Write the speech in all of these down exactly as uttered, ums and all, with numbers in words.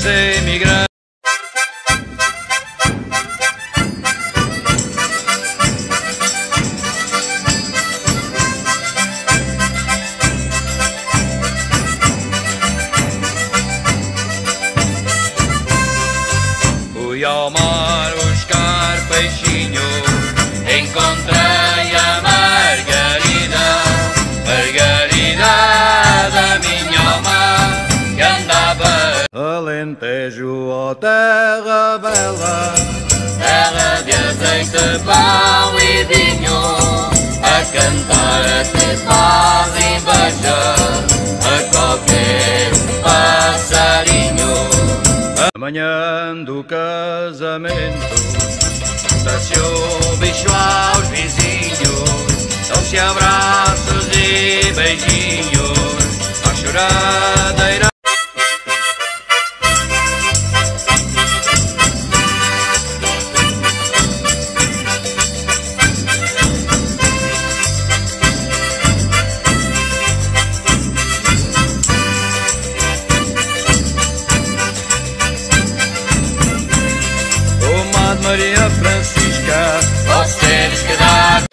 dos imigrantes. Fui ao mar buscar peixinho, encontrei a Margarida, Margarida da minha alma, que andava Alentejo, ó terra bela, terra de azeite, pão e vinho, a cantar-te paz e inveja a qualquer passarinho. Amanhã do casamento, dá-se o bicho aos vizinhos, dão-se abraços e beijinhos, a choradeira. Maria Francisca, vós tens que dar.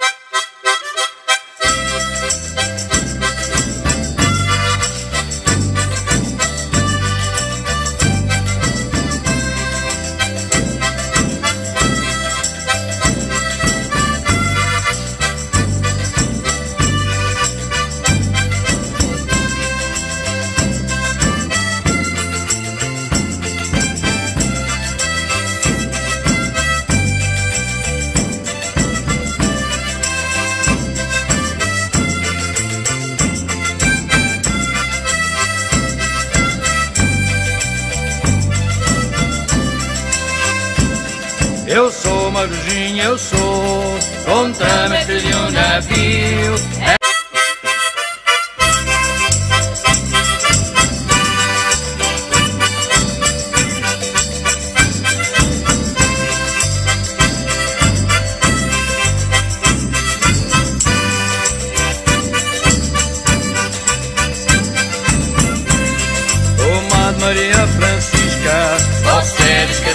Eu sou uma virgem, eu sou contramestre de um navio. Oh, Madre Maria Francisca, vós teres